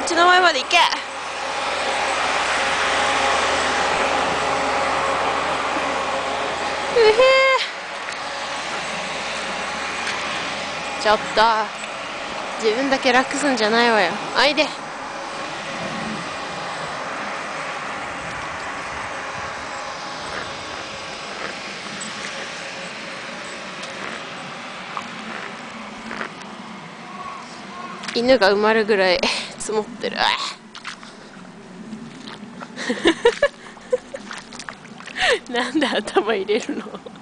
ちの前まで行け。うへー、ちょっと自分だけ楽すんじゃないわよ。あいで。犬が埋まるぐらい積もってる。なんで頭入れるの？